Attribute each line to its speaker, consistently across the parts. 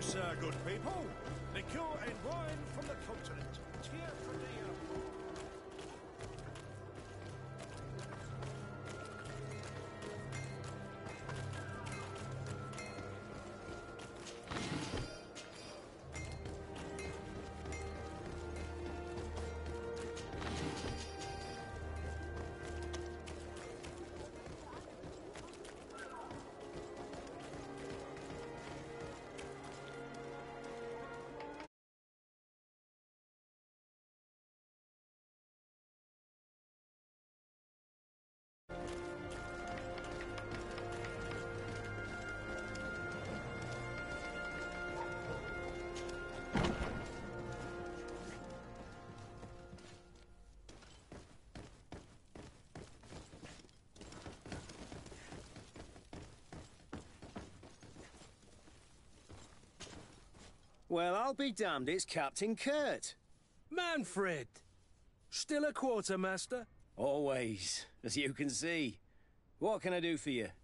Speaker 1: sir, good people. Liqueur and wine from the continent. Cheer for the...
Speaker 2: Well, I'll be damned, it's Captain Kurt.
Speaker 3: Manfred! Still a quartermaster?
Speaker 2: Always, as you can see. What can I do for you?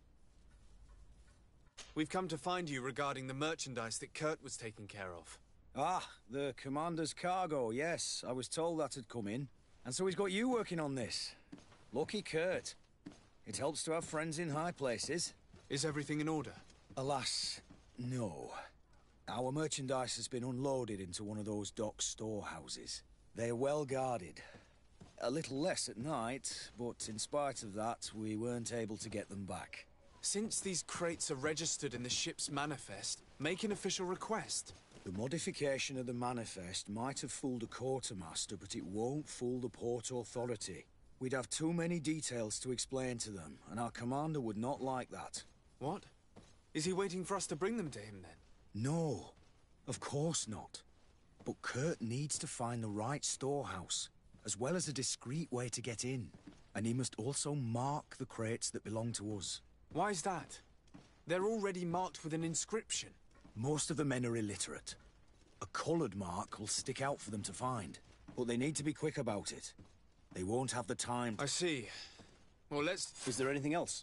Speaker 4: We've come to find you regarding the merchandise that Kurt was taking care of.
Speaker 2: Ah, the commander's cargo, yes. I was told that had come in. And so he's got you working on this. Lucky Kurt. It helps to have friends in high places.
Speaker 4: Is everything in order?
Speaker 2: Alas, no. Our merchandise has been unloaded into one of those dock storehouses. They're well guarded. A little less at night, but in spite of that, we weren't able to get them back.
Speaker 4: Since these crates are registered in the ship's manifest, make an official request.
Speaker 2: The modification of the manifest might have fooled a quartermaster, but it won't fool the Port Authority. We'd have too many details to explain to them, and our commander would not like that.
Speaker 4: What? Is he waiting for us to bring them to him, then?
Speaker 2: No, of course not. But Kurt needs to find the right storehouse, as well as a discreet way to get in. And he must also mark the crates that belong to us.
Speaker 4: Why is that? They're already marked with an inscription.
Speaker 2: Most of the men are illiterate. A coloured mark will stick out for them to find, but they need to be quick about it. They won't have the time to...
Speaker 4: I see. Well, let's...
Speaker 2: Is there anything else?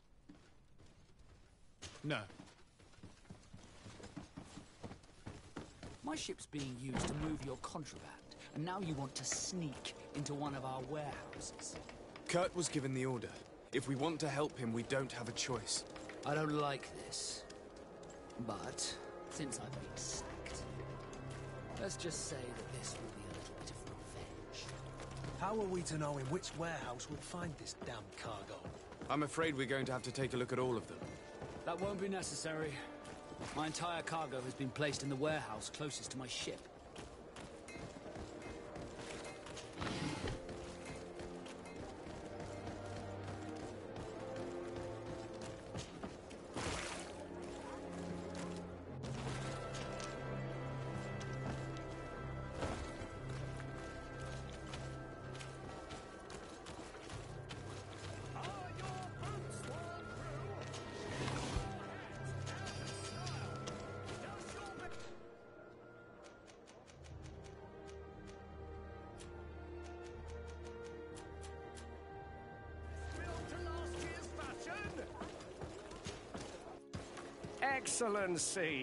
Speaker 4: No.
Speaker 5: My ship's being used to move your contraband, and now you want to sneak into one of our warehouses.
Speaker 4: Kurt was given the order. If we want to help him, we don't have a choice.
Speaker 5: I don't like this. But, since I've been sacked, let's just say that this will be a little bit of revenge.
Speaker 3: How are we to know in which warehouse we'll find this damn cargo?
Speaker 4: I'm afraid we're going to have to take a look at all of them.
Speaker 5: That won't be necessary. My entire cargo has been placed in the warehouse closest to my ship.
Speaker 1: Excellency!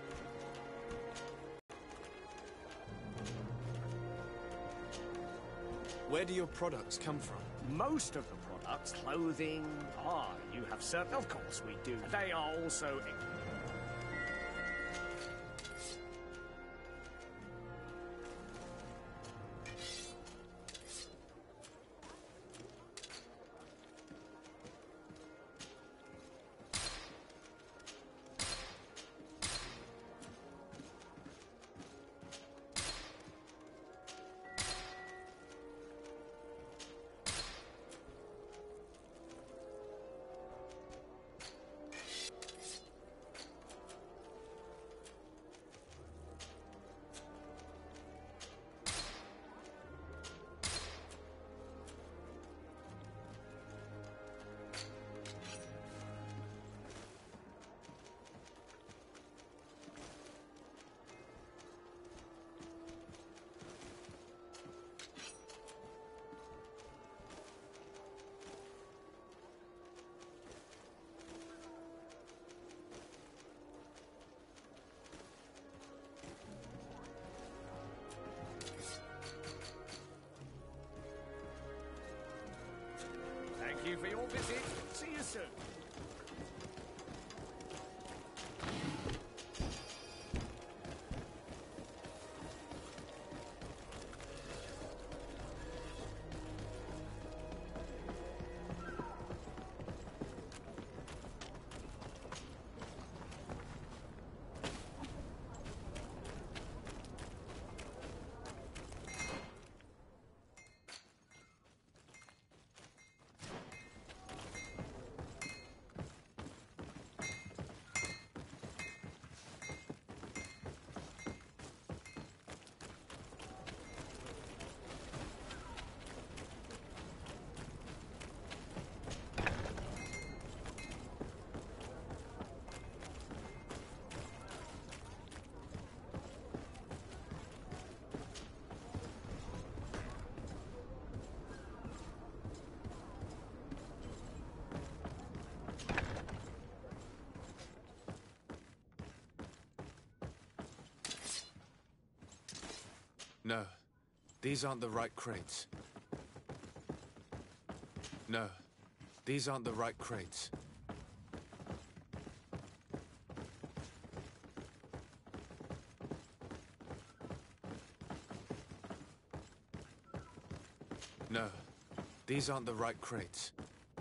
Speaker 4: Where do your products come from?
Speaker 1: Most of the products, clothing... you have certain... Of course we do. They are also...
Speaker 4: No, these aren't the right crates. No, these aren't the right crates. No, these aren't the right crates.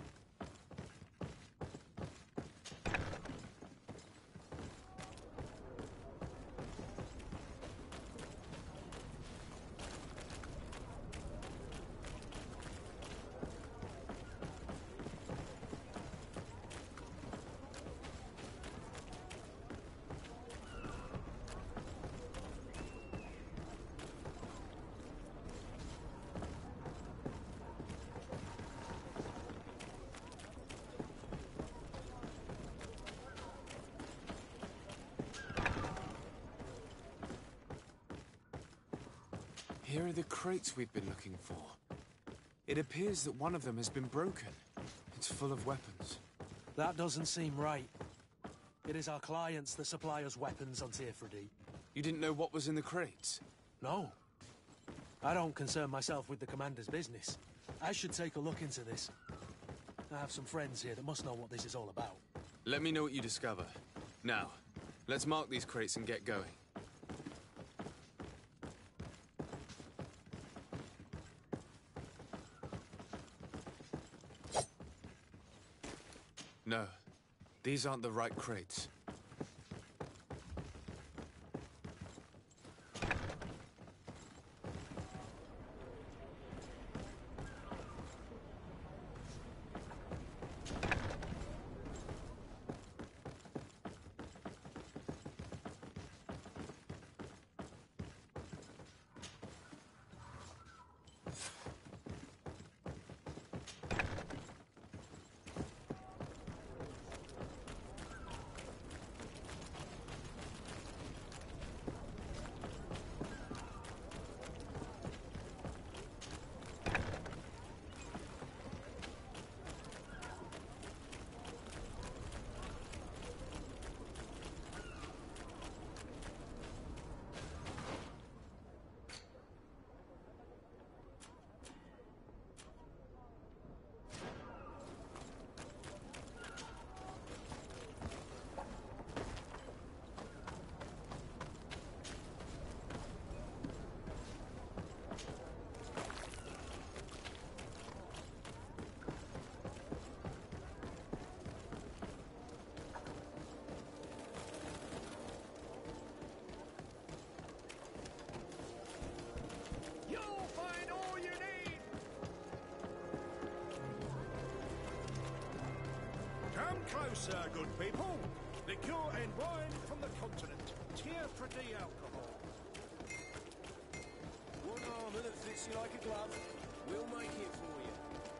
Speaker 4: Here are the crates we've been looking for. It appears that one of them has been broken. It's full of weapons.
Speaker 3: That doesn't seem right. It is our clients that supply us weapons on Teerfredi.
Speaker 4: You didn't know what was in the crates?
Speaker 3: No. I don't concern myself with the commander's business. I should take a look into this. I have some friends here that must know what this is all about.
Speaker 4: Let me know what you discover. Now, let's mark these crates and get going. No, these aren't the right crates.
Speaker 6: Closer, good people. Liqueur and wine from the continent. Teerfredi alcohol.
Speaker 7: One armour that fits you like a glove. We'll make it for you.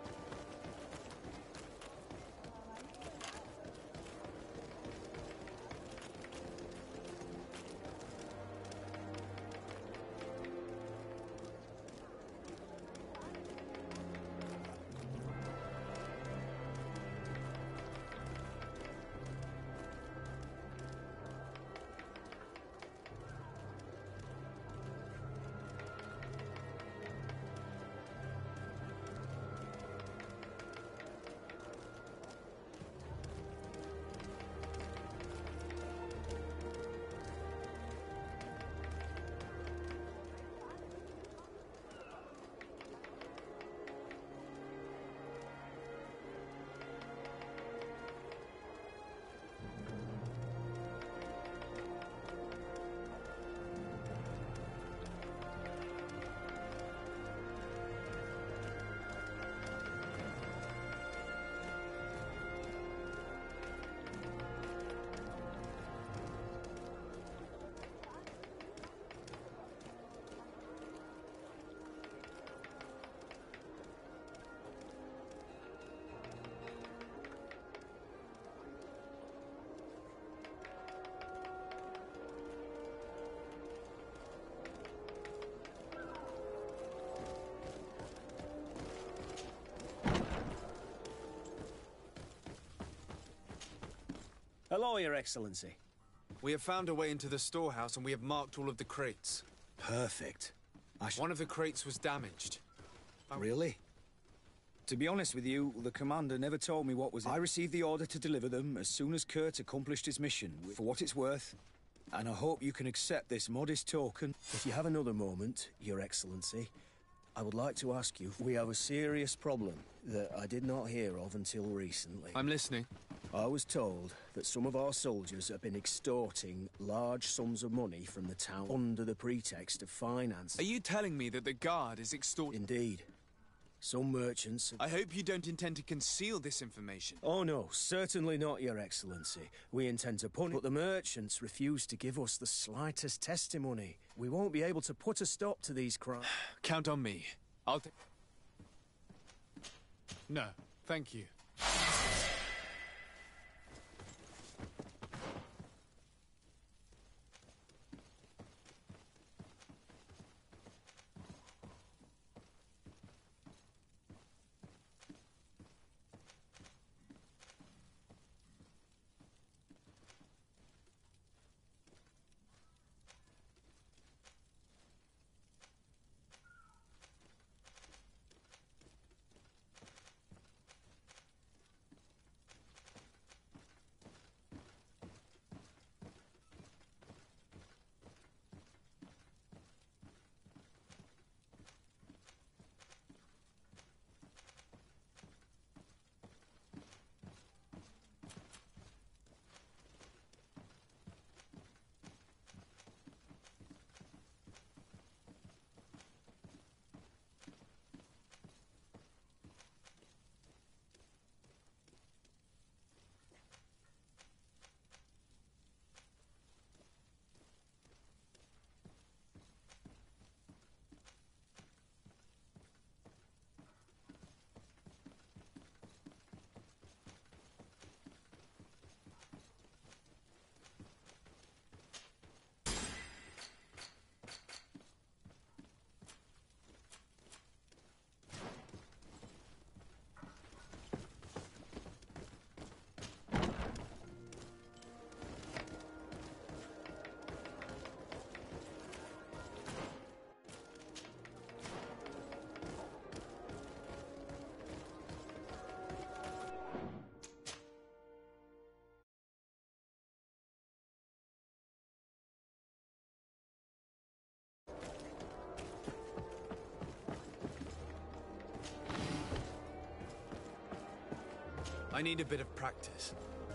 Speaker 1: Hello, Your Excellency.
Speaker 4: We have found a way into the storehouse and we have marked all of the crates.
Speaker 2: Perfect.
Speaker 4: One of the crates was damaged.
Speaker 2: Really? To be honest with you, the commander never told me what was in. I received the order to deliver them as soon as Kurt accomplished his mission, for what it's worth, and I hope you can accept this modest token.
Speaker 7: If you have another moment, Your Excellency, I would like to ask you, we have a serious problem that I did not hear of until recently.
Speaker 4: I'm listening.
Speaker 7: I was told that some of our soldiers have been extorting large sums of money from the town under the pretext of finance.
Speaker 4: Are you telling me that the guard is extorting?
Speaker 7: Indeed. Some merchants...
Speaker 4: I hope you don't intend to conceal this information.
Speaker 7: Oh no, certainly not, Your Excellency. We intend to punish, but the merchants refuse to give us the slightest testimony. We won't be able to put a stop to these crimes.
Speaker 4: Count on me. I'll take... No, thank you. I need a bit of practice.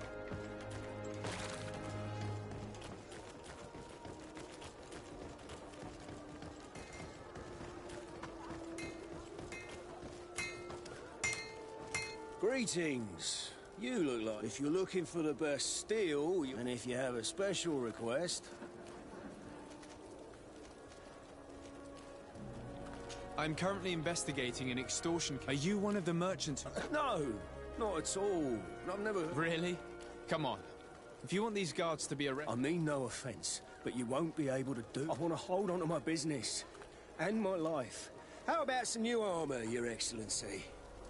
Speaker 7: Greetings. You look like if you're looking for the best steel, and if you have a special request...
Speaker 4: I'm currently investigating an extortion. Are you one of the merchants?
Speaker 7: No, not at all. I've never...
Speaker 4: Really? Come on. If you want these guards to be arrested...
Speaker 7: I mean no offence, but you won't be able to do... I want to hold on to my business. And my life. How about some new armour, Your Excellency?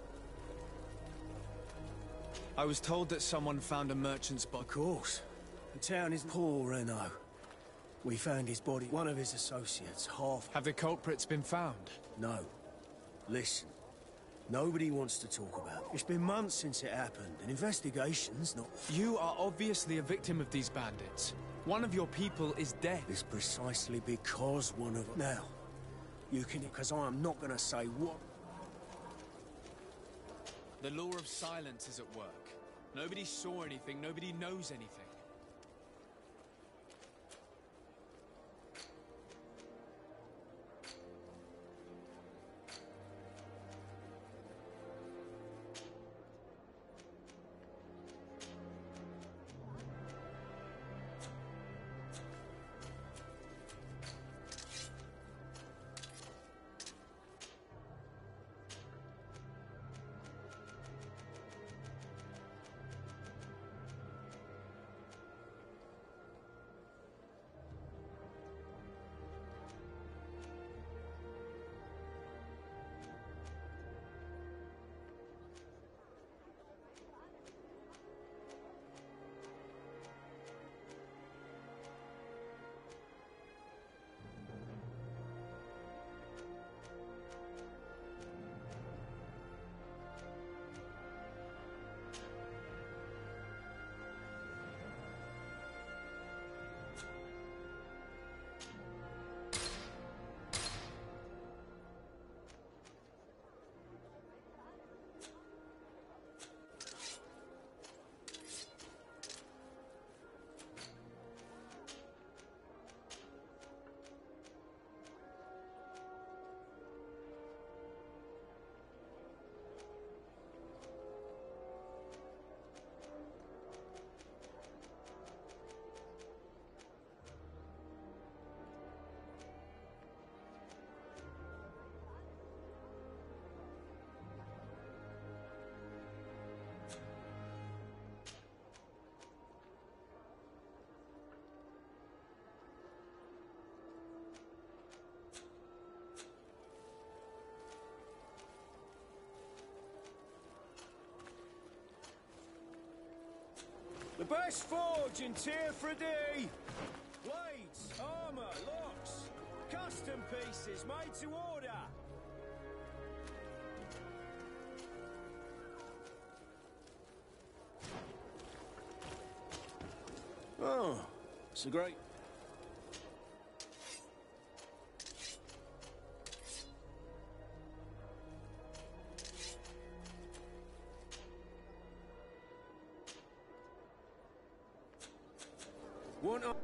Speaker 4: I was told that someone found a merchant's body.
Speaker 7: Of course. The town is poor, Renault. We found his body. One of his associates, half...
Speaker 4: Have the culprits been found?
Speaker 7: No. Listen. Nobody wants to talk about it. It's been months since it happened, and investigation's not...
Speaker 4: You are obviously a victim of these bandits. One of your people is dead.
Speaker 7: It's precisely because one of them... Now, you can... Because I'm not gonna say what...
Speaker 4: The law of silence is at work. Nobody saw anything, nobody knows anything.
Speaker 2: The best forge in Tyr Fradee! Blades, armour, locks, custom pieces made to order!
Speaker 7: Oh, it's a great... One up.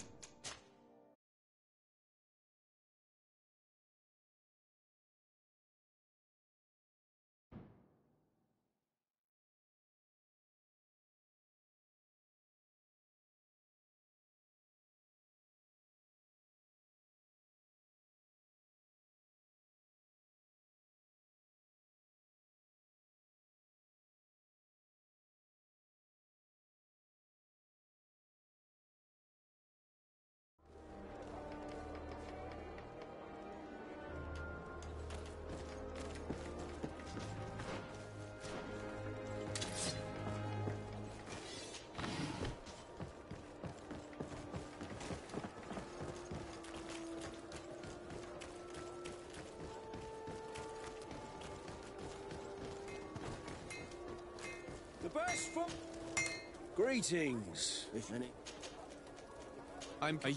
Speaker 2: The best for...
Speaker 7: Greetings, if any.
Speaker 4: Are you...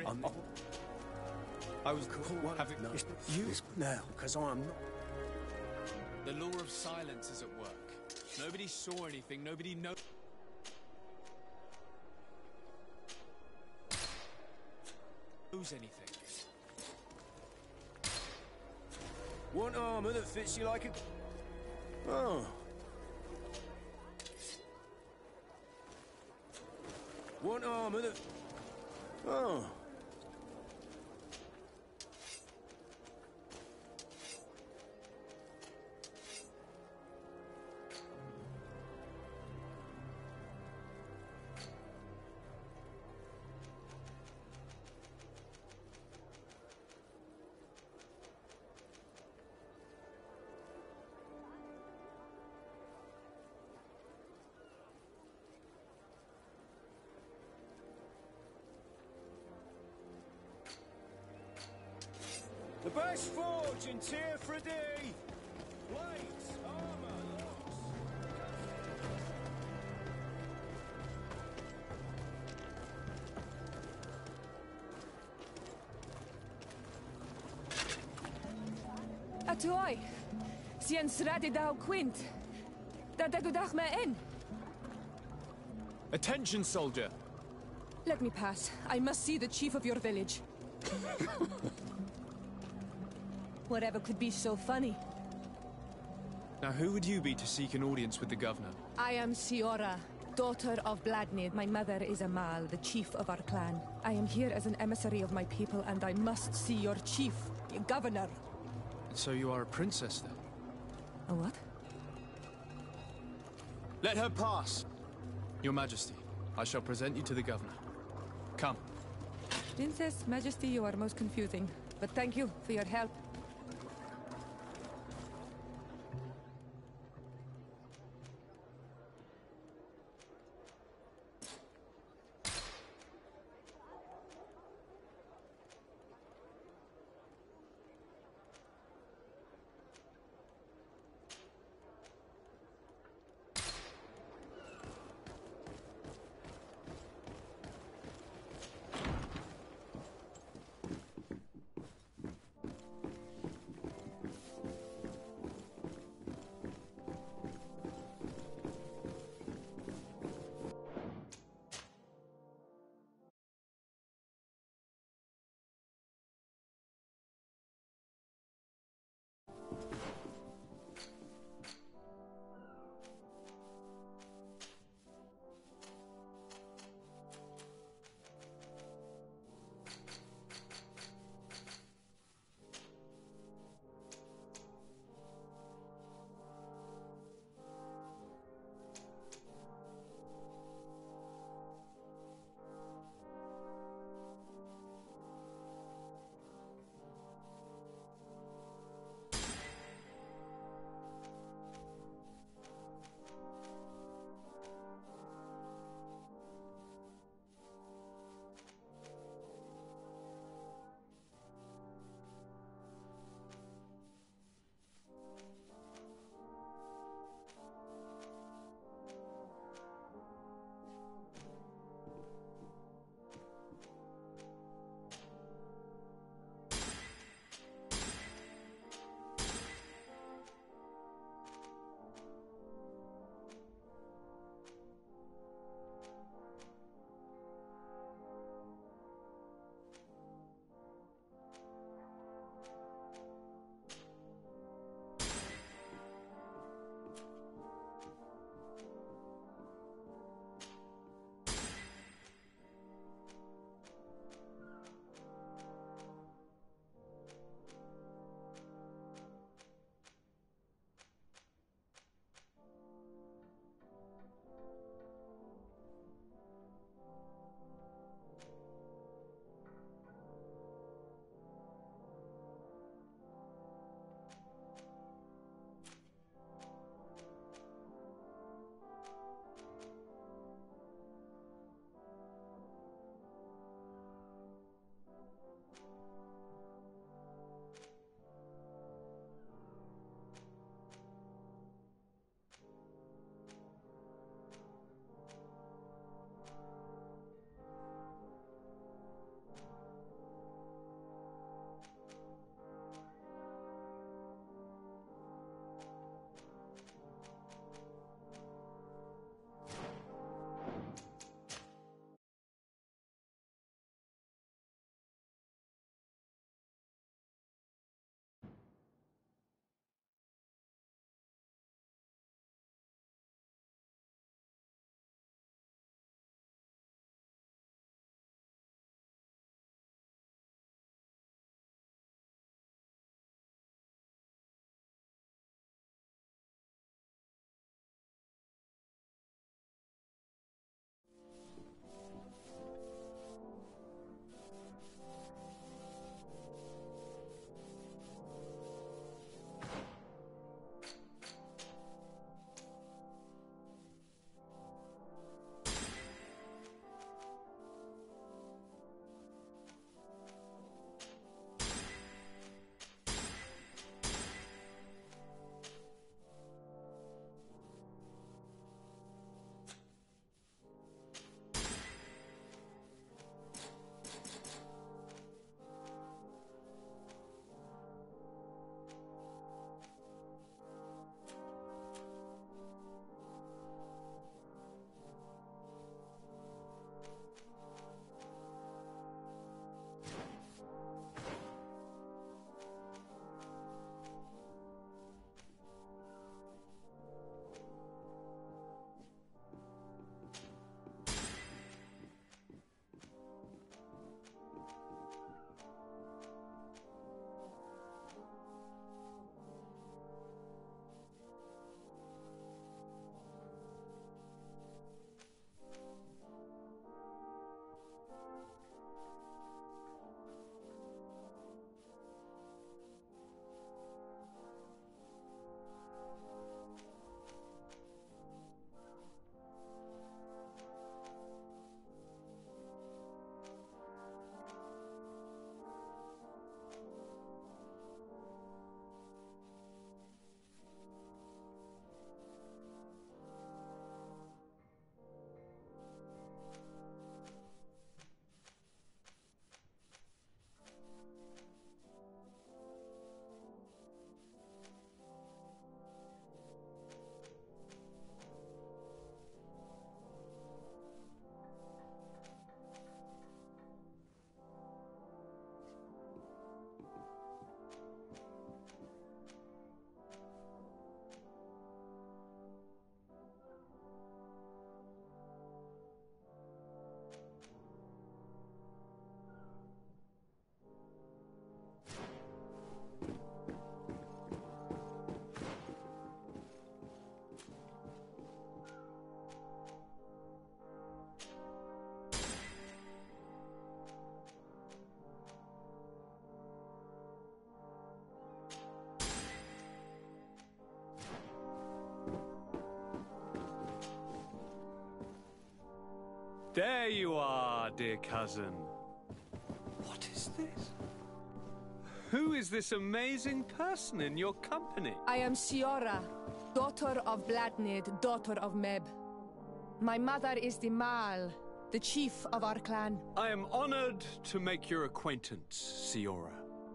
Speaker 4: I was having...
Speaker 7: No, you now, because I'm not...
Speaker 4: The law of silence is at work. Nobody saw anything, nobody knows anything.
Speaker 7: Want armour that fits you like a... Oh. Want armour that... Oh.
Speaker 2: The best forge in Tyr Fradee! Blades, armour, locks...
Speaker 8: Atoi, sien sradi dau quint. Da dagudach me in.
Speaker 4: Attention, soldier!
Speaker 8: Let me pass. I must see the chief of your village. Whatever could be so funny.
Speaker 4: Now, who would you be to seek an audience with the governor?
Speaker 8: I am Siora, daughter of Bladnid. My mother is Amal, the chief of our clan. I am here as an emissary of my people, and I must see your chief, your governor.
Speaker 4: So you are a princess, then?
Speaker 8: A what?
Speaker 4: Let her pass! Your Majesty, I shall present you to the governor. Come.
Speaker 8: Princess, Majesty, you are most confusing. But thank you for your help.
Speaker 9: There you are, dear cousin. What is this? Who is this amazing person in your company?
Speaker 8: I am Siora, daughter of Bladnid, daughter of Meb. My mother is the Mal, the chief of our clan.
Speaker 9: I am honored to make your acquaintance, Siora.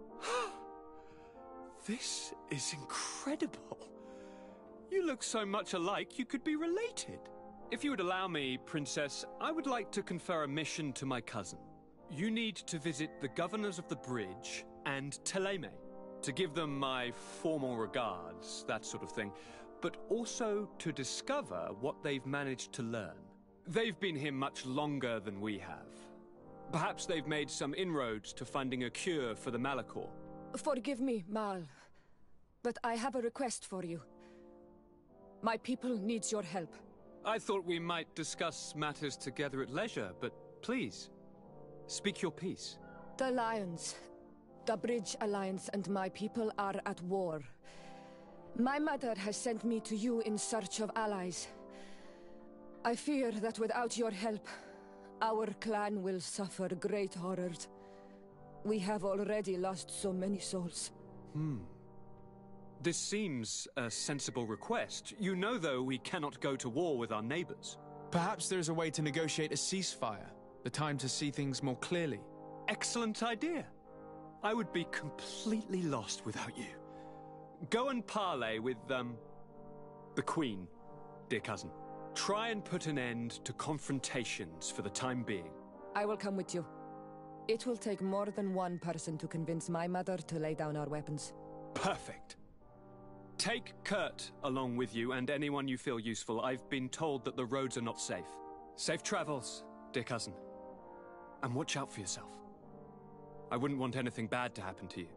Speaker 9: This is incredible. You look so much alike you could be related. If you would allow me, Princess, I would like to confer a mission to my cousin. You need to visit the governors of the bridge and Teleme to give them my formal regards, that sort of thing, but also to discover what they've managed to learn. They've been here much longer than we have. Perhaps they've made some inroads to finding a cure for the Malachor.
Speaker 8: Forgive me, Mal, but I have a request for you. My people needs your help.
Speaker 9: I thought we might discuss matters together at leisure, but please, speak your piece.
Speaker 8: The Lions, the Bridge Alliance and my people are at war. My mother has sent me to you in search of allies. I fear that without your help, our clan will suffer great horrors. We have already lost so many souls.
Speaker 9: This seems a sensible request. You know, though, we cannot go to war with our neighbors.
Speaker 4: Perhaps there's a way to negotiate a ceasefire. The time to see things more clearly.
Speaker 9: Excellent idea. I would be completely lost without you. Go and parley with, the Queen, dear cousin. Try and put an end to confrontations for the time being.
Speaker 8: I will come with you. It will take more than one person to convince my mother to lay down our weapons.
Speaker 9: Perfect. Take Kurt along with you and anyone you feel useful. I've been told that the roads are not safe. Safe travels, dear cousin. And watch out for yourself. I wouldn't want anything bad to happen to you.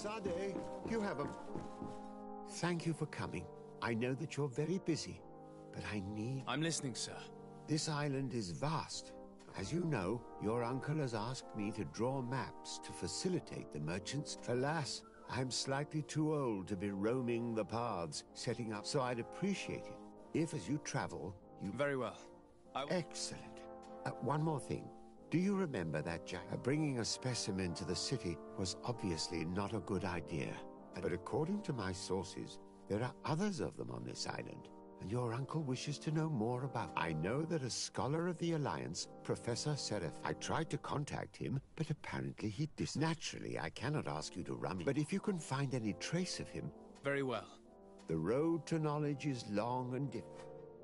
Speaker 10: Sade, you have a... Thank you for coming. I know that you're very busy, but I need...
Speaker 4: I'm listening, sir.
Speaker 10: This island is vast. As you know, your uncle has asked me to draw maps to facilitate the merchants. Alas, I'm slightly too old to be roaming the paths, setting up, so I'd appreciate it if, as you travel, you...
Speaker 4: Very well.
Speaker 10: Excellent. One more thing. Do you remember that bringing a specimen to the city was obviously not a good idea? But according to my sources, there are others of them on this island, and your uncle wishes to know more about... I know that a scholar of the Alliance, Professor Seraph, I tried to contact him, but apparently he Naturally, I cannot ask you to run me, but if you can find any trace of him...
Speaker 4: Very well.
Speaker 10: The road to knowledge is long and difficult.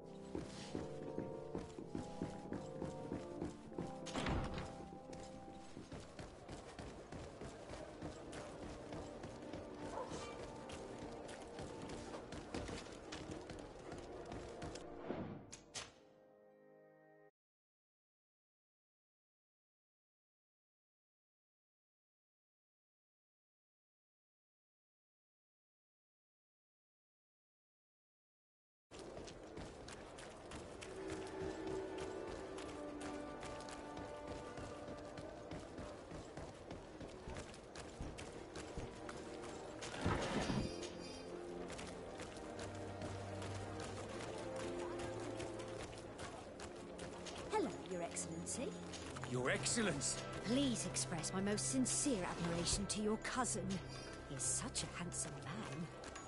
Speaker 11: Hello, Your Excellency.
Speaker 2: Your Excellency!
Speaker 11: Please express my most sincere admiration to your cousin. He's such a handsome man.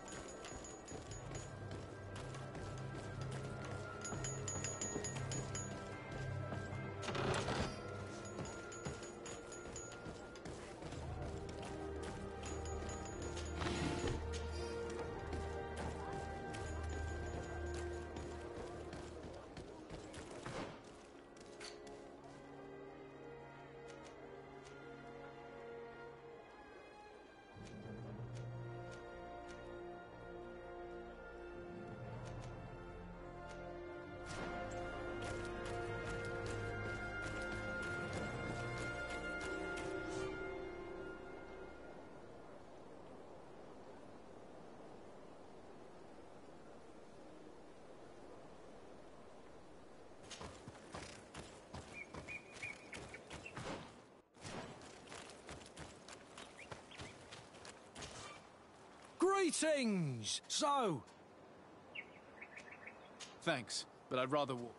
Speaker 3: Greetings! So...
Speaker 4: Thanks, but I'd rather walk.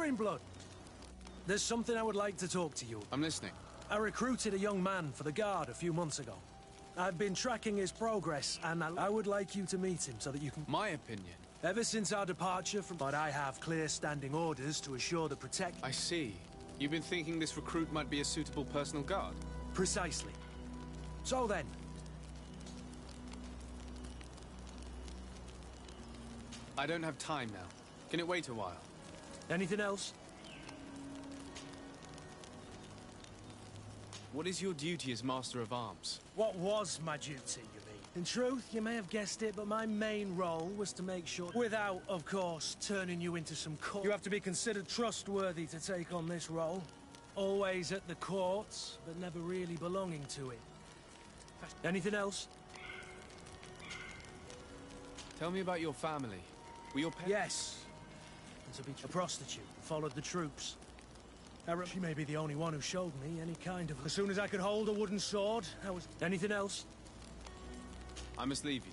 Speaker 3: Greenblood. There's something I would like to talk to you.
Speaker 4: I'm listening.
Speaker 3: I recruited a young man for the Guard a few months ago. I've been tracking his progress, and I would like you to meet him so that you can...
Speaker 4: My opinion?
Speaker 3: Ever since our departure from... But I have clear standing orders to assure the protect...
Speaker 4: I see. You've been thinking this recruit might be a suitable personal guard?
Speaker 3: Precisely. So then...
Speaker 4: I don't have time now. Can it wait a while?
Speaker 3: Anything else?
Speaker 4: What is your duty as Master of Arms?
Speaker 3: What was my duty, you mean? In truth, you may have guessed it, but my main role was to make sure... Without, of course, turning you into some court... You have to be considered trustworthy to take on this role. Always at the courts, but never really belonging to it. Anything else?
Speaker 4: Tell me about your family. Were your parents...
Speaker 3: Yes. And to be a prostitute, followed the troops. She may be the only one who showed me any kind of... As soon as I could hold a wooden sword, I was... Anything else?
Speaker 4: I must leave you.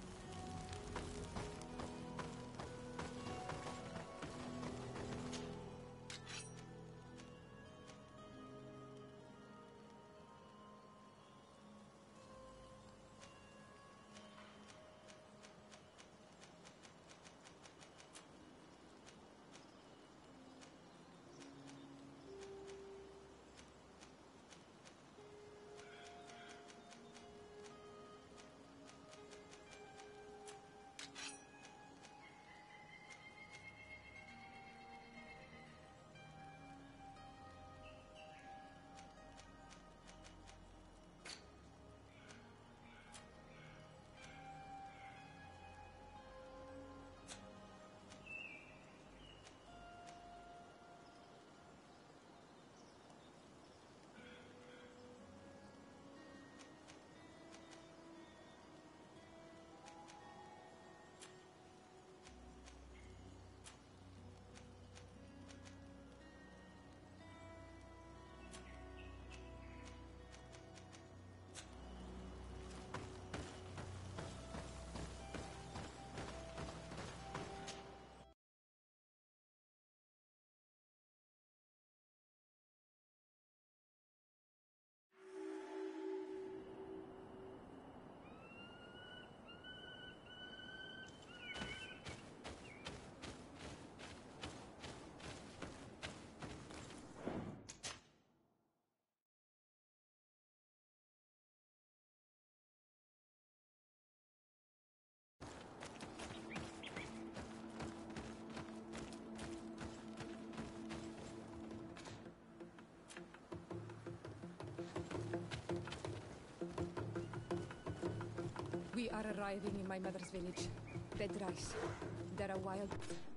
Speaker 8: We are arriving in my mother's village. Red rice. There are wild...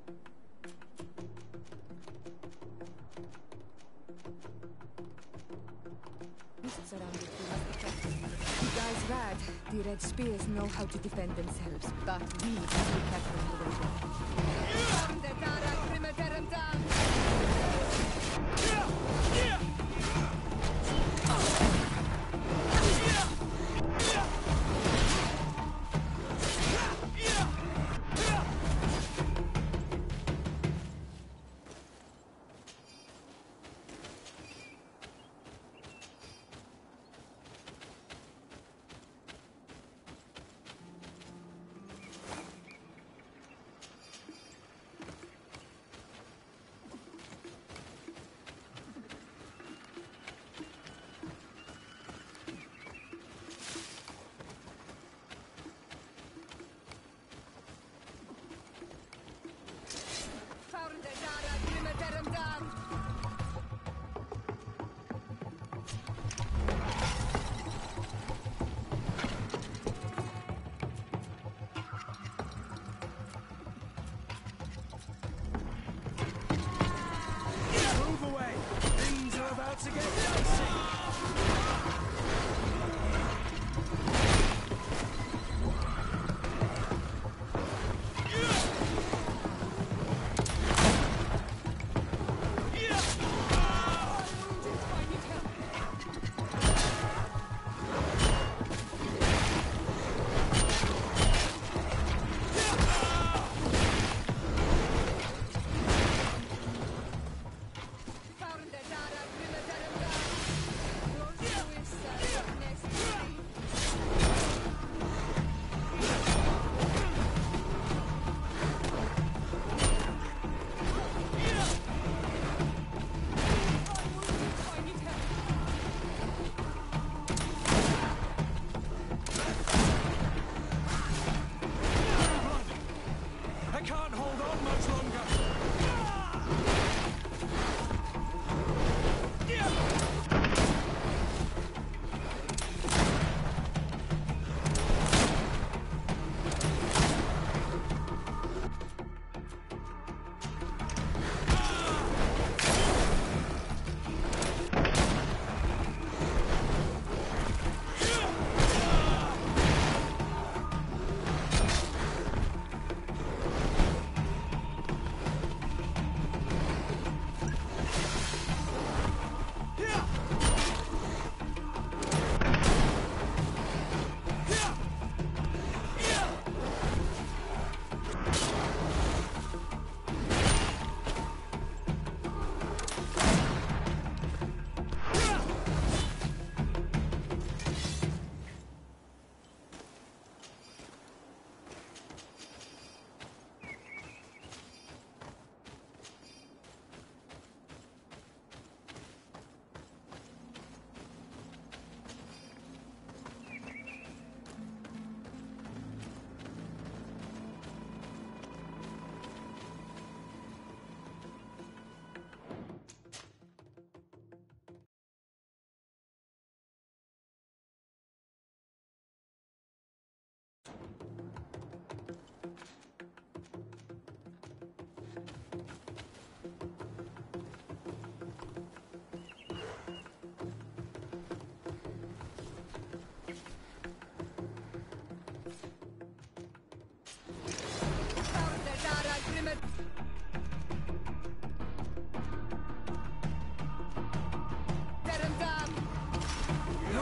Speaker 8: beasts around it. We must protect them. The guys rad. The Red Spears know how to defend themselves, but we must be careful who they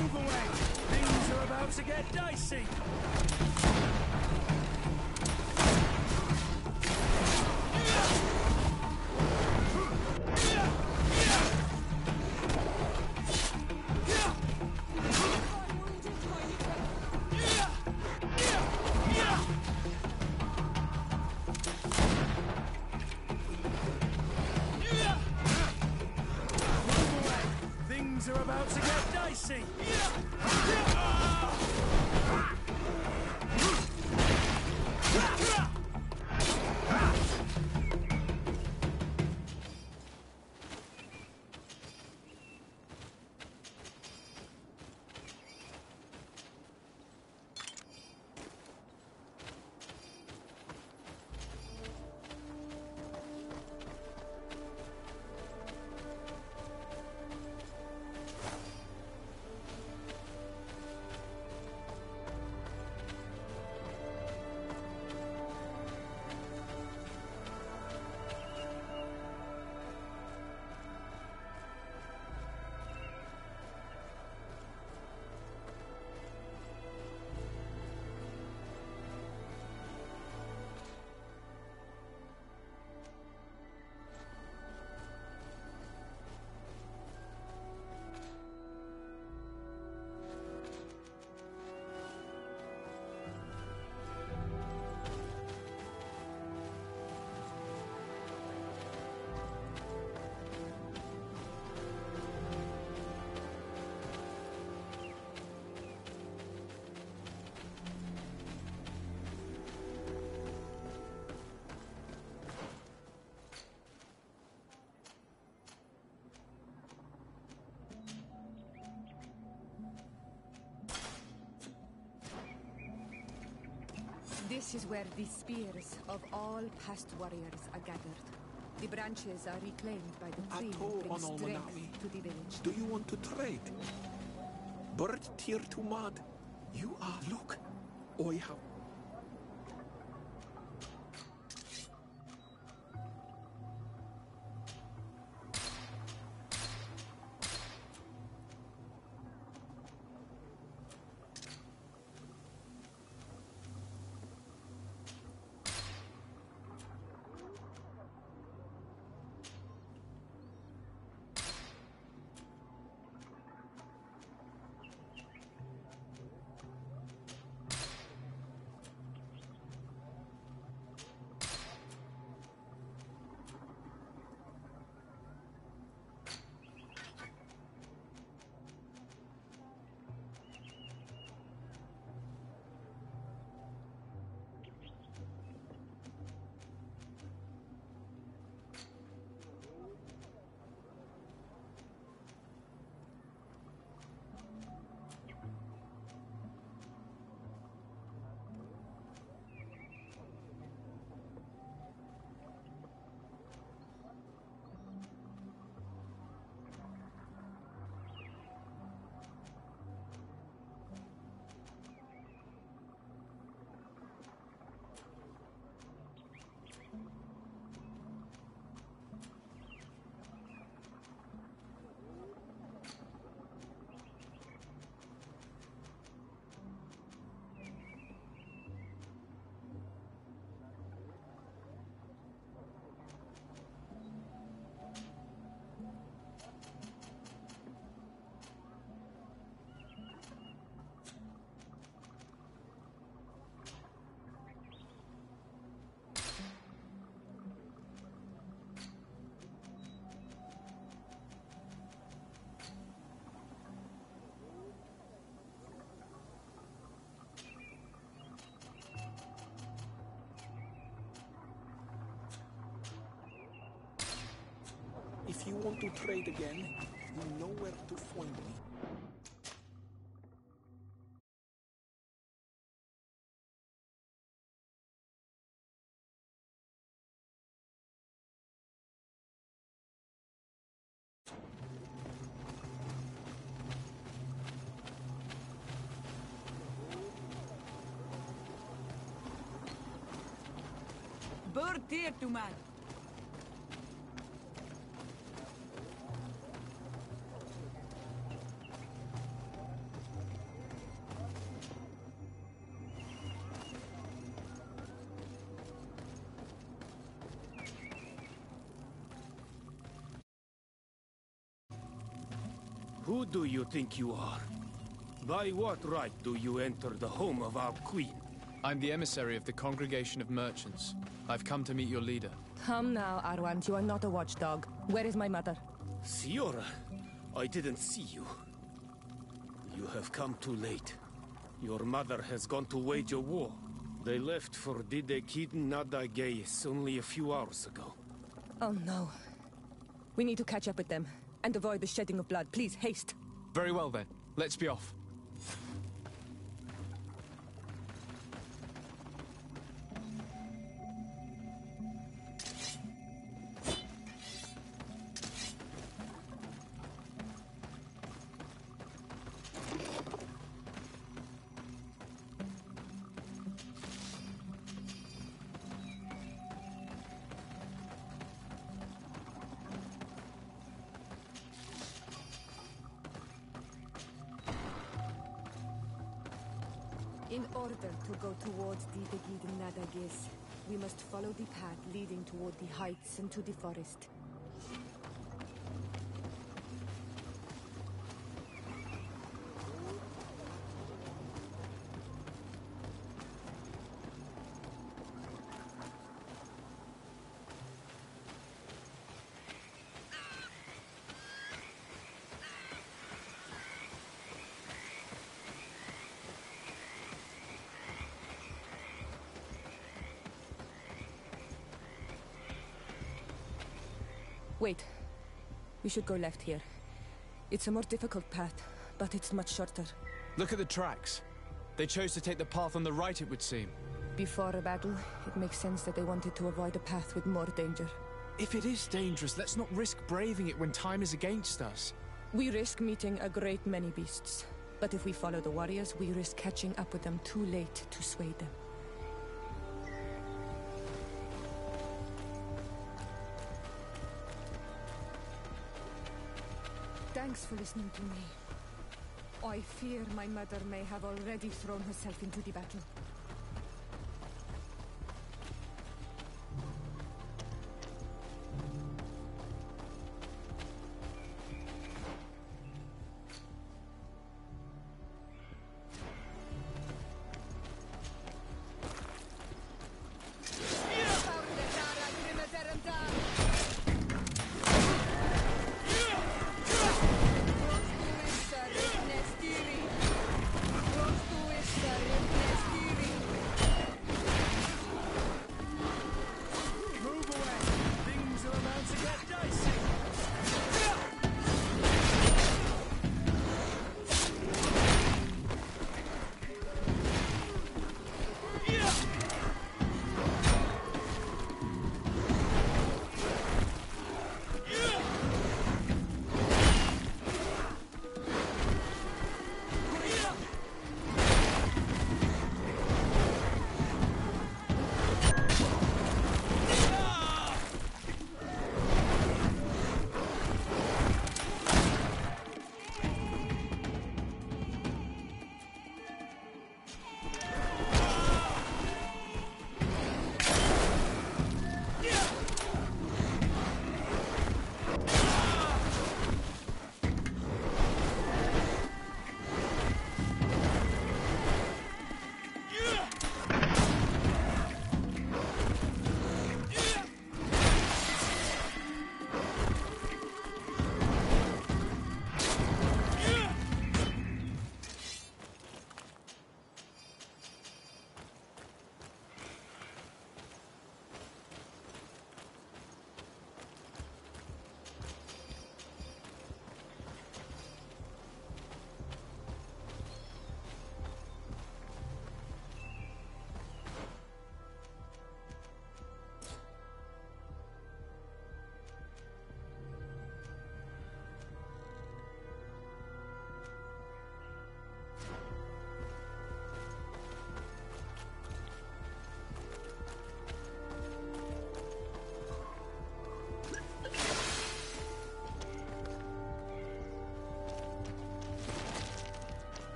Speaker 3: Move away! Things are about to get dicey! Things are about to get dicey!
Speaker 8: This is where the spears of all past warriors are gathered. The branches are reclaimed by the tree and bring strength to the village.
Speaker 12: Do you want to trade? Bird tier to mud. You are, look. I have... If you want to trade again, you know where to find me.
Speaker 13: Bird tier to man.
Speaker 14: Who do you think you are? By what right do you enter the home of our queen?
Speaker 15: I'm the emissary of the Congregation of Merchants. I've come to meet your leader.
Speaker 8: Come now, Arwant. You are not a watchdog. Where is my mother?
Speaker 14: Siora, I didn't see you. You have come too late. Your mother has gone to wage a war. They left for Didekid Nadageis only a few hours ago.
Speaker 8: Oh no. We need to catch up with them and avoid the shedding of blood. Please, haste.
Speaker 15: Very well then. Let's be off.
Speaker 8: In order to go towards Didegid Nadagis, we must follow the path leading toward the heights and to the forest. Wait. We should go left here. It's a more difficult path, but it's much shorter.
Speaker 15: Look at the tracks. They chose to take the path on the right, it would seem.
Speaker 8: Before a battle, it makes sense that they wanted to avoid a path with more danger.
Speaker 15: If it is dangerous, let's not risk braving it when time is against us.
Speaker 8: We risk meeting a great many beasts. But if we follow the warriors, we risk catching up with them too late to sway them. Thanks for listening to me. I fear my mother may have already thrown herself into the battle. Stiri.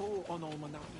Speaker 12: Ko on Olmanapi.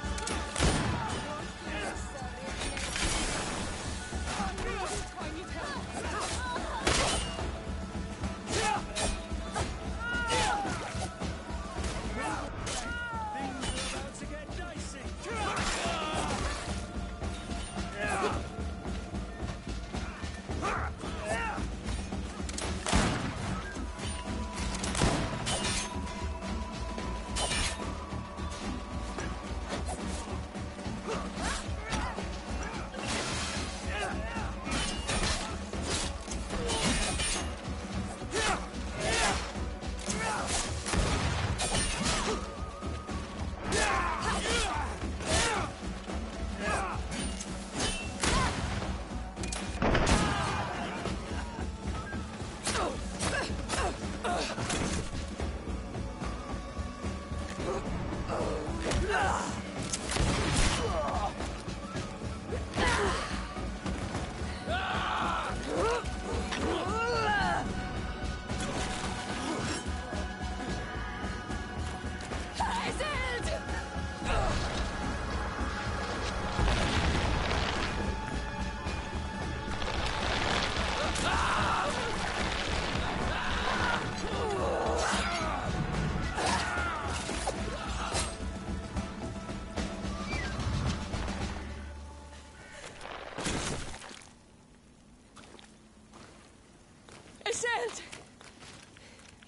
Speaker 8: Tiny town.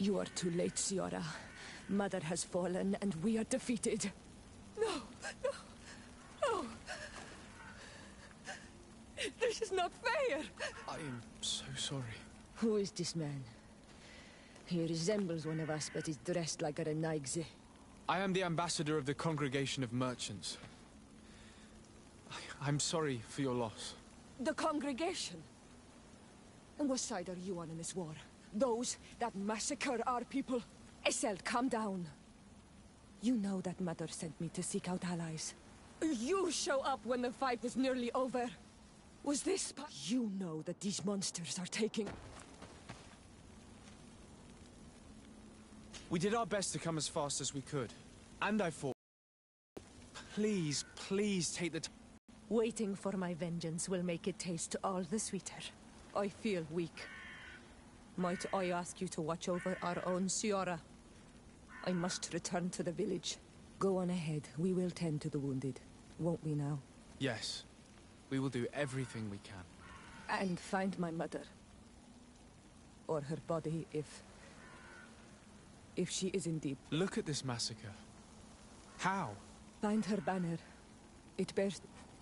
Speaker 8: You are too late, Siora. Mother has fallen, and we are defeated. No, no, no. This is not fair.
Speaker 15: I am so sorry.
Speaker 8: Who is this man? He resembles one of us, but is dressed like a Renaigze.
Speaker 15: I am the ambassador of the Congregation of Merchants. I'm sorry for your loss.
Speaker 8: The Congregation? And what side are you on in this war? Those that massacre our people? Iselt, calm down. You know that Mother sent me to seek out allies. You show up when the fight was nearly over. Was this... You know that these monsters are taking...
Speaker 15: We did our best to come as fast as we could. And I fought. Please, please take the time.
Speaker 8: Waiting for my vengeance will make it taste all the sweeter. I feel weak. Might I ask you to watch over our own Siora? I must return to the village. Go on ahead. We will tend to the wounded. Won't we now?
Speaker 15: Yes. We will do everything we can.
Speaker 8: And find my mother. Or her body, if she is indeed...
Speaker 15: Look at this massacre. How?
Speaker 8: Find her banner. It bears...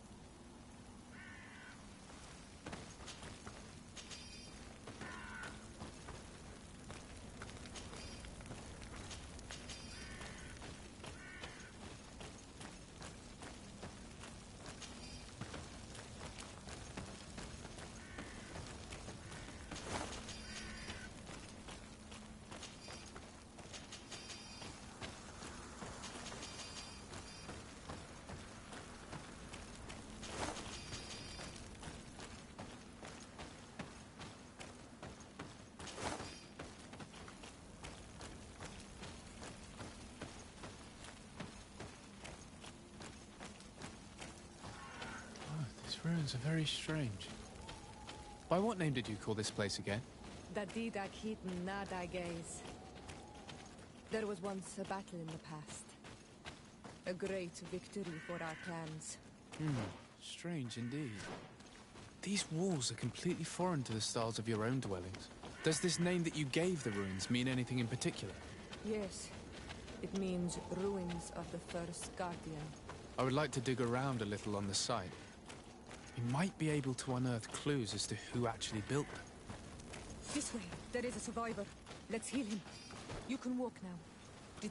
Speaker 15: Ruins are very strange. By what name did you call this place again?
Speaker 8: Dadida Keaton Nada Gaze. There was once a battle in the past. A great victory for our clans.
Speaker 15: Strange indeed. These walls are completely foreign to the styles of your own dwellings. Does this name that you gave the ruins mean anything in particular?
Speaker 8: Yes. It means ruins of the first Guardian.
Speaker 15: I would like to dig around a little on the site. We might be able to unearth clues as to who actually built them.
Speaker 8: This way. There is a survivor. Let's heal him. You can walk now.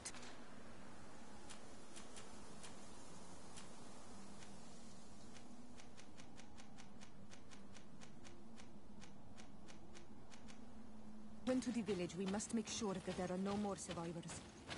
Speaker 8: When to the village, we must make sure that there are no more survivors.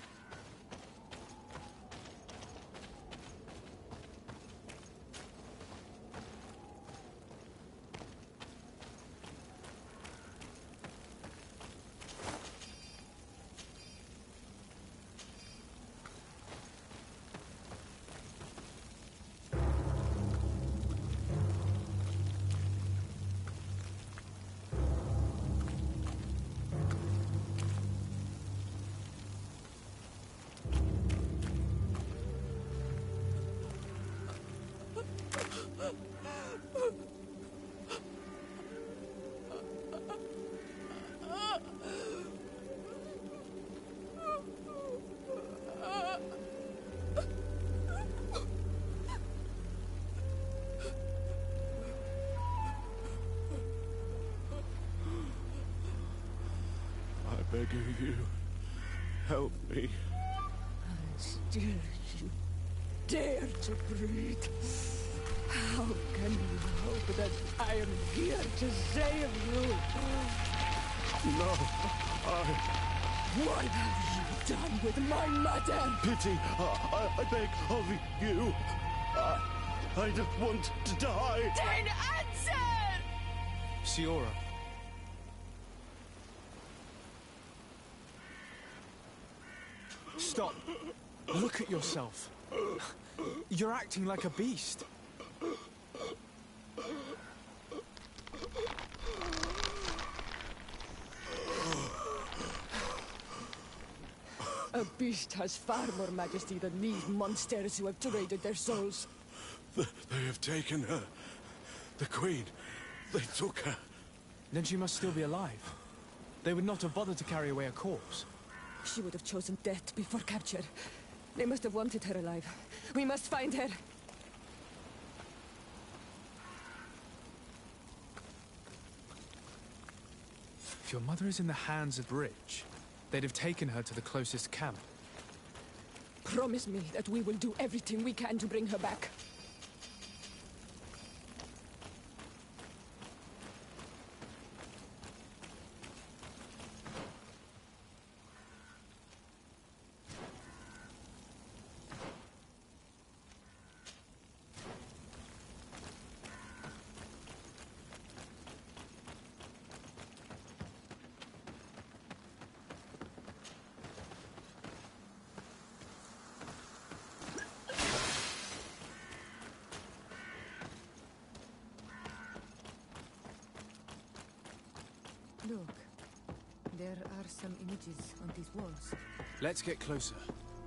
Speaker 12: Begging you, help me.
Speaker 8: Still you dare to breathe. How can you hope that I am here to save you?
Speaker 12: No,
Speaker 8: What have you done with my mother?
Speaker 12: Pity, I beg of you. I don't want to die.
Speaker 8: Then answer!
Speaker 15: Siora. Stop. Look at yourself. You're acting like a beast.
Speaker 8: A beast has far more majesty than these monsters who have traded their souls.
Speaker 12: They have taken her. The Queen. They took her.
Speaker 15: Then she must still be alive. They would not have bothered to carry away a corpse.
Speaker 8: She would have chosen death before capture. They must have wanted her alive. We must find her.
Speaker 15: If your mother is in the hands of rich, they'd have taken her to the closest camp.
Speaker 8: Promise me that we will do everything we can to bring her back.
Speaker 16: Look, there are some images on these walls.
Speaker 4: Let's get closer.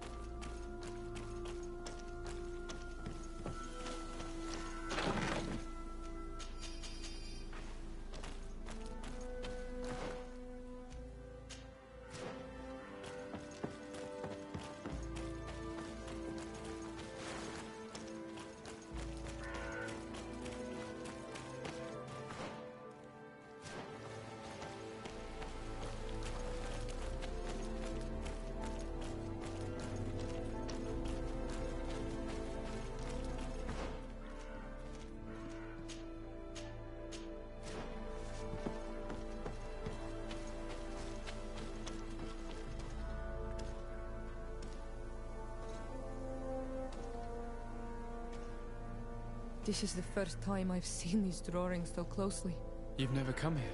Speaker 8: This is the first time I've seen these drawings so closely.
Speaker 15: You've never come here.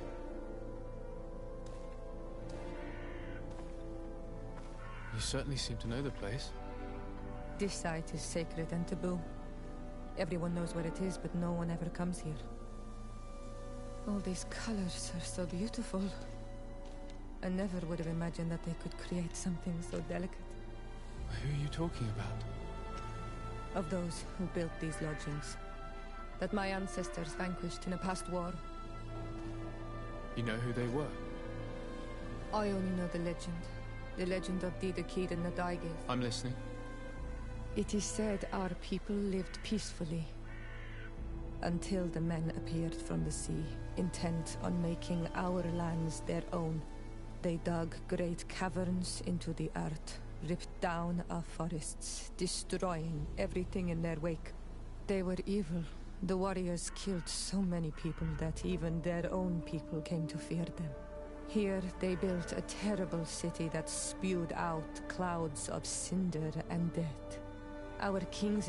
Speaker 15: You certainly seem to know the place.
Speaker 8: This site is sacred and taboo. Everyone knows where it is, but no one ever comes here. All these colors are so beautiful. I never would have imagined that they could create something so delicate.
Speaker 15: Who are you talking about?
Speaker 8: Of those who built these lodgings. That my ancestors vanquished in a past war.
Speaker 15: You know who they were?
Speaker 8: I only know the legend. The legend of Didakid and Nadaigeth.
Speaker 15: I'm listening.
Speaker 8: It is said our people lived peacefully until the men appeared from the sea, intent on making our lands their own. They dug great caverns into the earth, ripped down our forests, destroying everything in their wake. They were evil. The warriors killed so many people that even their own people came to fear them. Here they built a terrible city that spewed out clouds of cinder and death. Our kings...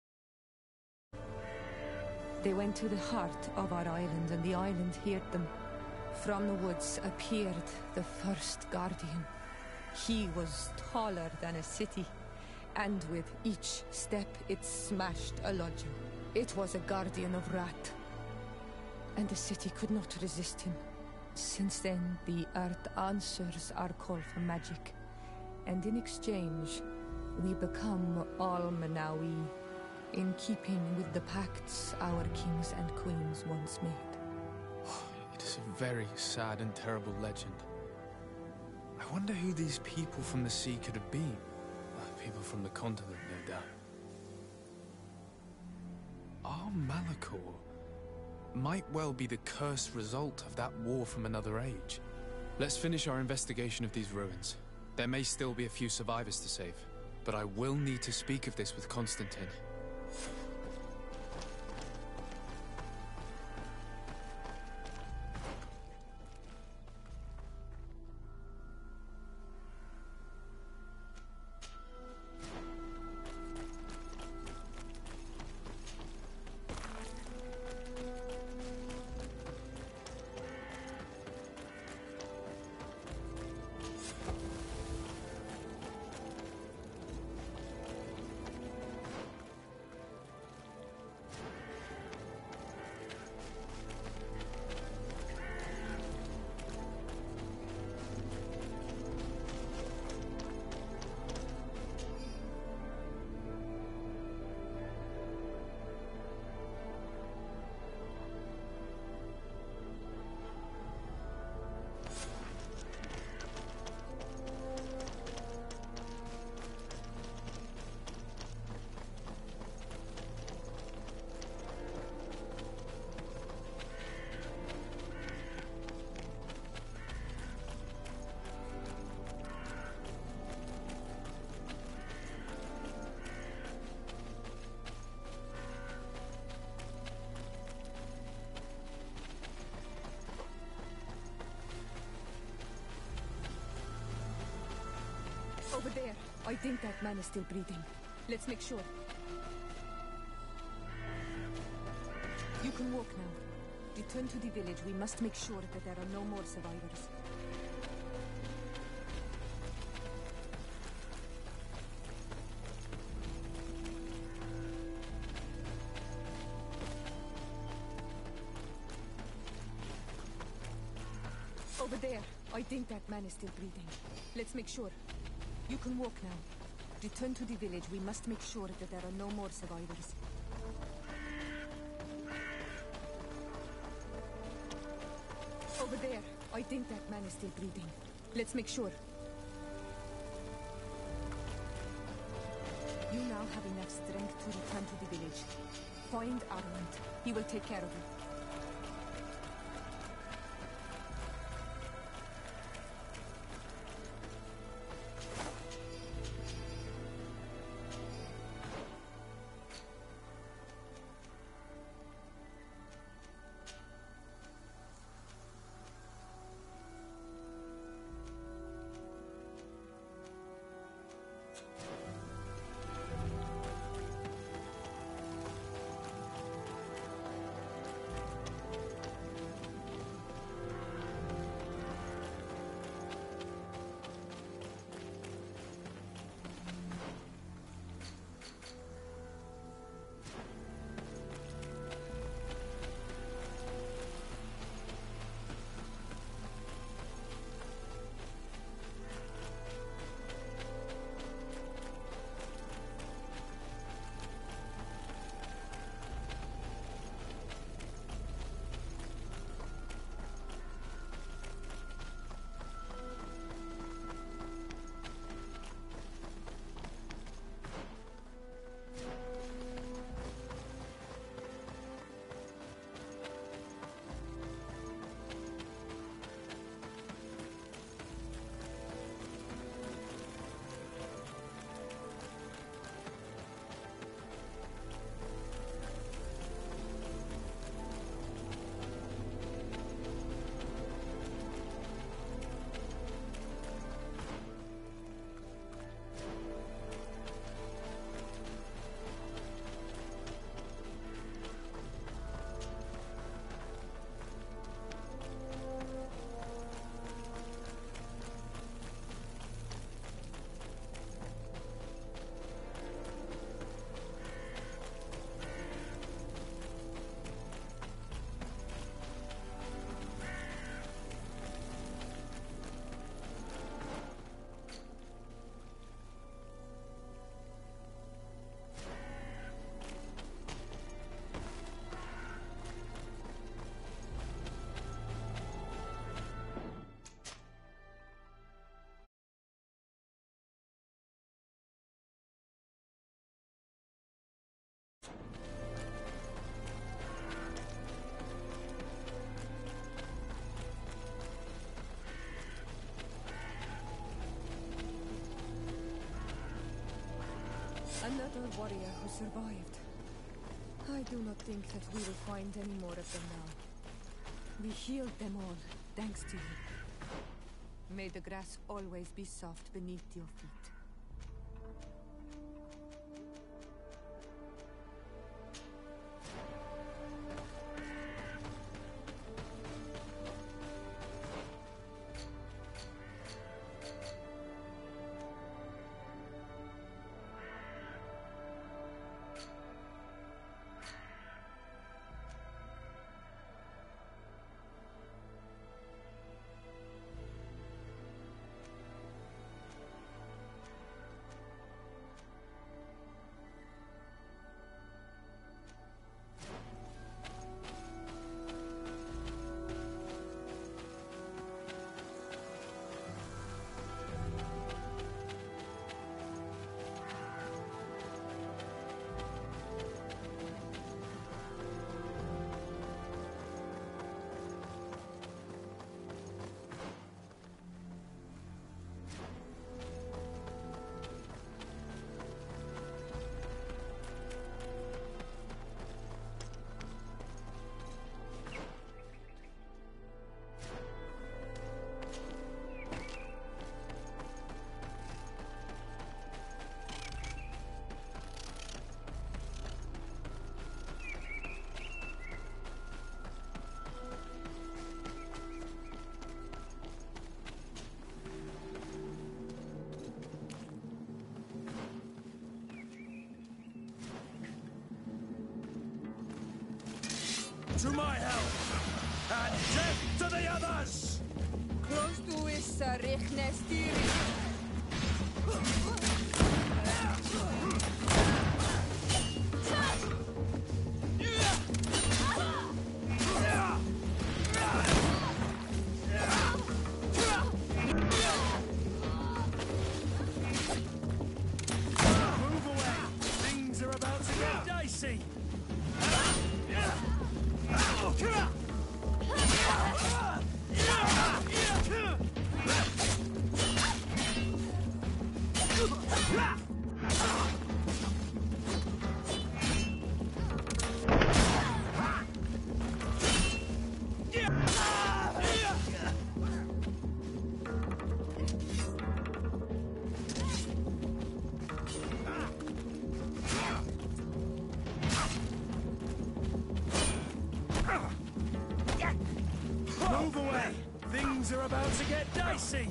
Speaker 8: They went to the heart of our island, and the island heard them. From the woods appeared the first guardian. He was taller than a city, and with each step it smashed a lodging. It was a guardian of Rat, and the city could not resist him. Since then, the earth answers our call for magic, and in exchange, we become Al-Manawi, in keeping with the pacts our kings and queens once made.
Speaker 15: It is a very sad and terrible legend. I wonder who these people from the sea could have been. People from the continent, no doubt. Al-Malakor might well be the cursed result of that war from another age. Let's finish our investigation of these ruins. There may still be a few survivors to save, but I will need to speak of this with Constantine.
Speaker 8: Over there. I think that man is still breathing. Let's make sure. You can walk now. Return to the village. We must make sure that there are no more survivors. Over there. I think that man is still breathing. Let's make sure. You can walk now. Return to the village. We must make sure that there are no more survivors. Over there. I think that man is still breathing. Let's make sure. You now have enough strength to return to the village. Find Armand. He will take care of you. Another warrior who survived. I do not think that we will find any more of them now. We healed them all, thanks to you. May the grass always be soft beneath your feet.
Speaker 3: to my help! And death to the others!
Speaker 8: Close to issa Richnestiri.
Speaker 3: Move away! Things are about to get dicey! Move away! Things are about to get dicey!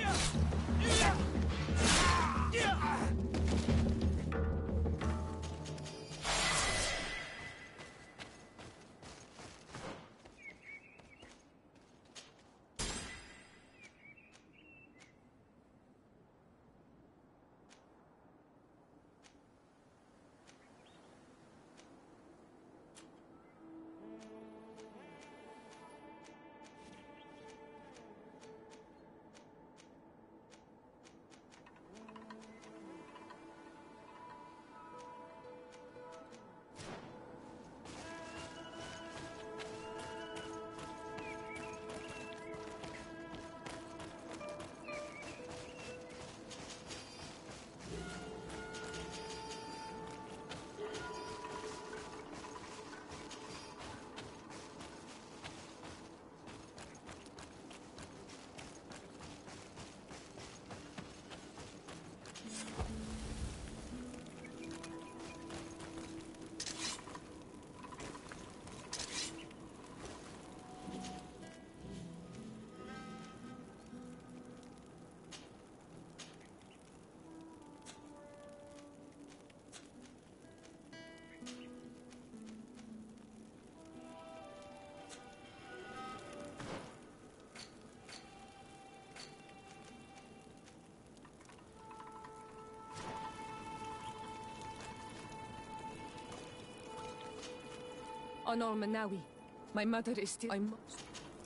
Speaker 8: Honor Manawi. My mother is still... I must...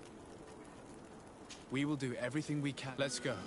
Speaker 15: We will do everything we can. Let's go.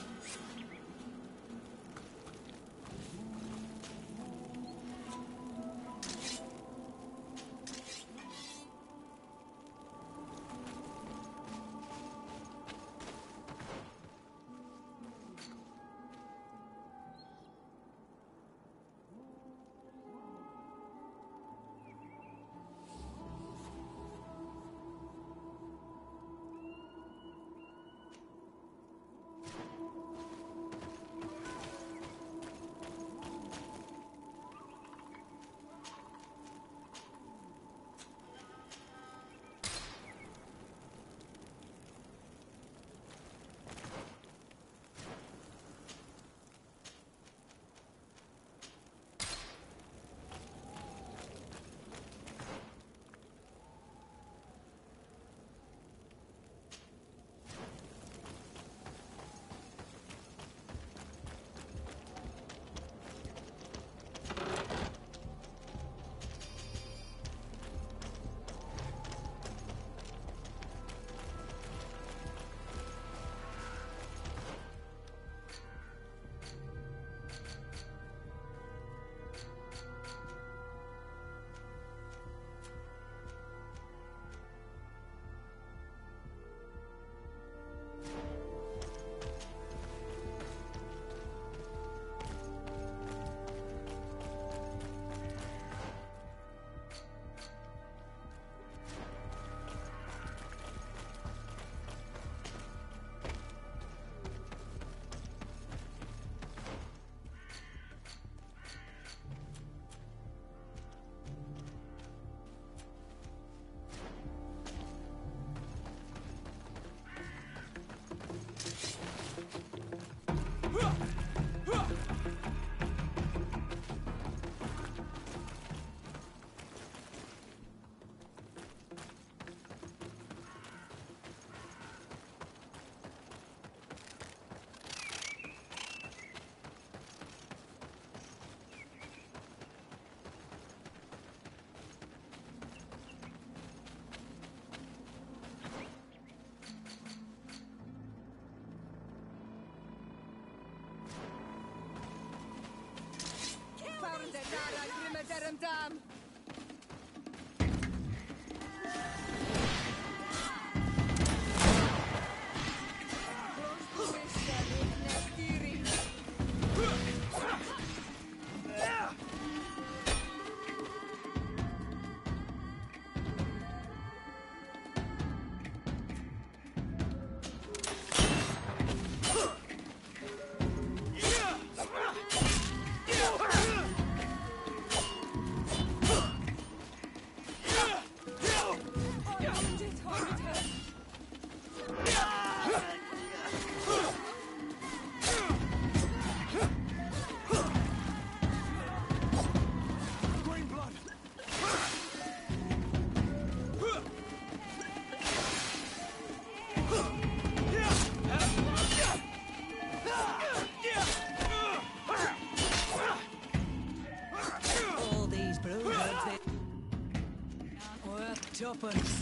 Speaker 8: Dam!
Speaker 13: All these brewers, they worth tuppence.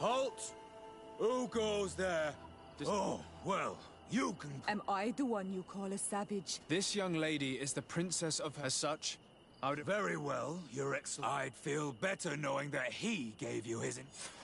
Speaker 2: Halt! Who goes there? Oh, well, you can...
Speaker 8: Am I the one you call a savage?
Speaker 15: This young lady is the princess of her such. I would...
Speaker 2: Very well, Your Excellency. I'd feel better knowing that he gave you his...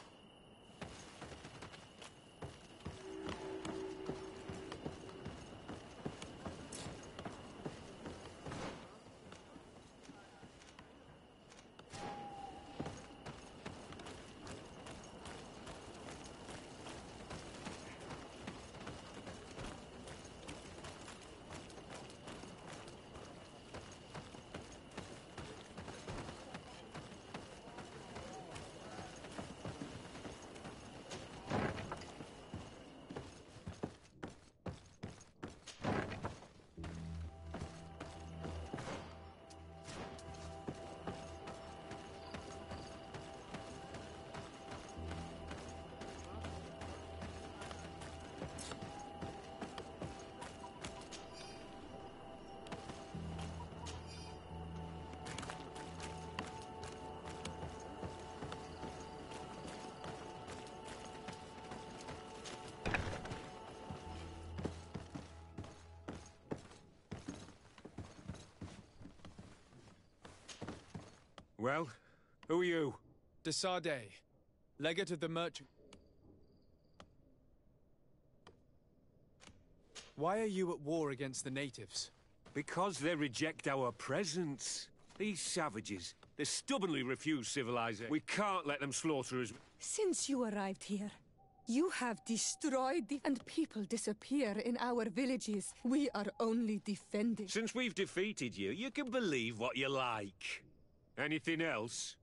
Speaker 17: Well, who are you?
Speaker 15: De Sardet, legate of the merchant. Why are you at war against the natives?
Speaker 17: Because they reject our presence. These savages, they stubbornly refuse civilization. We can't let them slaughter us.
Speaker 8: Since you arrived here, you have destroyed and people disappear in our villages. We are only defending.
Speaker 17: Since we've defeated you, you can believe what you like. Anything else?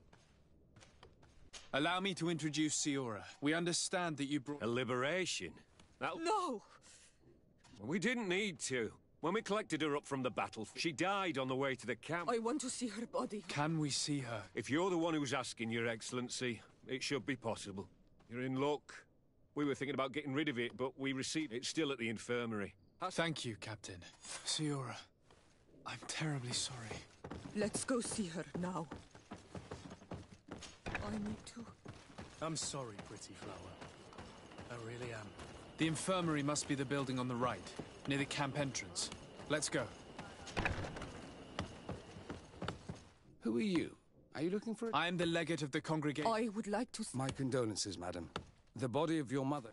Speaker 15: Allow me to introduce Siora. We understand that you brought...
Speaker 17: A liberation?
Speaker 8: No!
Speaker 17: We didn't need to. When we collected her up from the battlefield, she died on the way to the camp.
Speaker 8: I want to see her body.
Speaker 15: Can we see her?
Speaker 17: If you're the one who's asking, Your Excellency, it should be possible. You're in luck. We were thinking about getting rid of it, but we received it still at the infirmary.
Speaker 15: Thank you, Captain. Siora, I'm terribly sorry.
Speaker 8: Let's go see her now. I need to.
Speaker 3: I'm sorry, pretty flower. I really am.
Speaker 15: The infirmary must be the building on the right, near the camp entrance. Let's go.
Speaker 18: Who are you? Are you looking for...
Speaker 15: I am the legate of the congregation.
Speaker 8: I would like to...
Speaker 18: My condolences, madam. The body of your mother...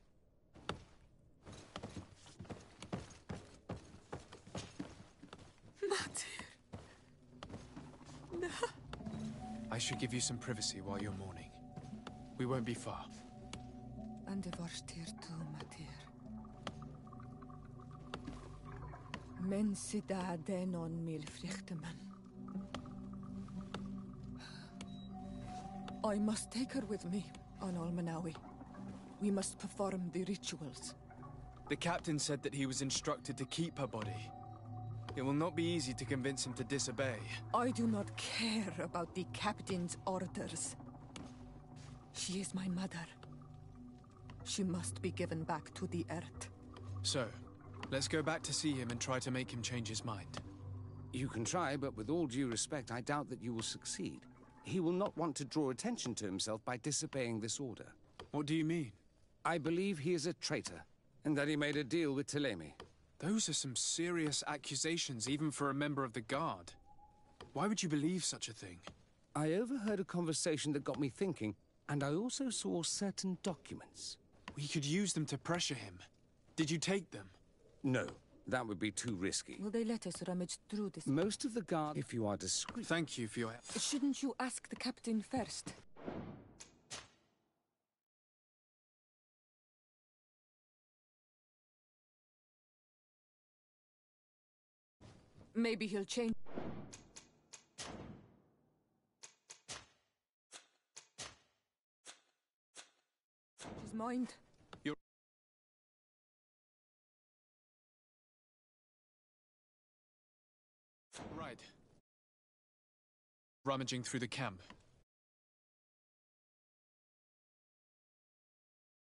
Speaker 15: I should give you some privacy while you're mourning. We won't be far.
Speaker 8: And the varstir tu, Matir. Men sida denon mil frichteman. I must take her with me on Almanawi. We must perform the rituals.
Speaker 15: The captain said that he was instructed to keep her body. It will not be easy to convince him to disobey.
Speaker 8: I do not care about the captain's orders. She is my mother. She must be given back to the earth.
Speaker 15: So, let's go back to see him and try to make him change his mind.
Speaker 18: You can try, but with all due respect, I doubt that you will succeed. He will not want to draw attention to himself by disobeying this order.
Speaker 15: What do you mean?
Speaker 18: I believe he is a traitor, and that he made a deal with Thélème.
Speaker 15: Those are some serious accusations, even for a member of the Guard. Why would you believe such a thing?
Speaker 18: I overheard a conversation that got me thinking, and I also saw certain documents.
Speaker 15: We could use them to pressure him. Did you take them?
Speaker 18: No, that would be too risky.
Speaker 8: Will they let us rummage through this?
Speaker 18: Most of the Guard, if you are discreet...
Speaker 15: Thank you for your...
Speaker 8: Shouldn't you ask the captain first? Maybe he'll change. His mind.
Speaker 15: You're... Right. Rummaging through the camp.